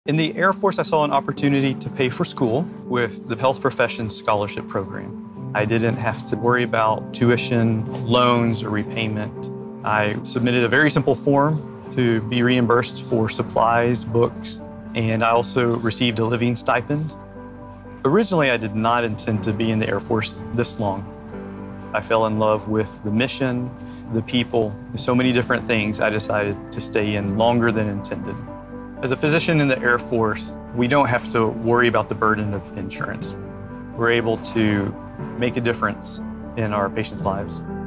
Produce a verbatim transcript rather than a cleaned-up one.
In the Air Force, I saw an opportunity to pay for school with the Health Professions Scholarship Program. I didn't have to worry about tuition, loans, or repayment. I submitted a very simple form to be reimbursed for supplies, books, and I also received a living stipend. Originally, I did not intend to be in the Air Force this long. I fell in love with the mission, the people, so many different things. I decided to stay in longer than intended. As a physician in the Air Force, we don't have to worry about the burden of insurance. We're able to make a difference in our patients' lives.